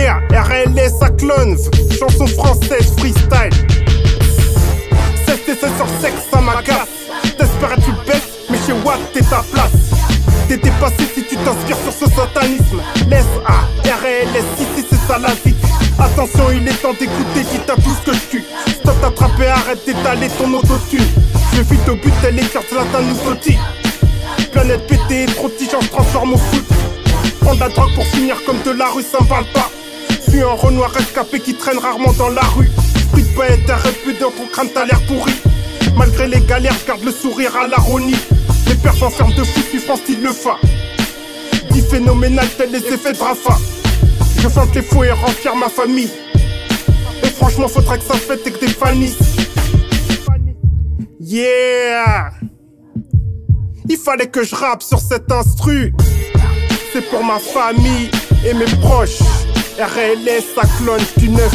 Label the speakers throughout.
Speaker 1: Yeah, RLS à clone, chanson française freestyle. 7 sur sexe, ça m'agace. T'espérais tu baisses, mais chez Watt t'es ta place. T'es dépassé si tu t'inspires sur ce satanisme. Laisse A, RLS, ici c'est ça la vie. Attention, il est temps d'écouter, quitte à tout ce que je tue. Stop t'attraper, arrête d'étaler ton autotune. Je vais vite au but, tel écart, Zlatan nous sautille. Planète pétée, trop de tiges, je transforme au foot. Prendre la drogue pour finir comme de la rue, ça me parle pas. Suis un Renoir rescapé qui traîne rarement dans la rue. Esprit de poète, RP dans ton crâne, t'as l'air pourri. Malgré les galères, je garde le sourire à l'aronie. Les perfs en ferme de fou, suivant style le fa. Dit phénoménal, tel les effets de Rafa. Je fente les faux et rends fier ma famille. Et franchement, faudrait que ça se fête et que des fannies. Yeah! Il fallait que je rappe sur cet instru. C'est pour ma famille et mes proches. RLS à clone du 9-1.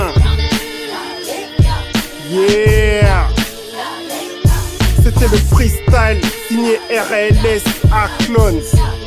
Speaker 1: Yeah! C'était le freestyle signé RLS à clones.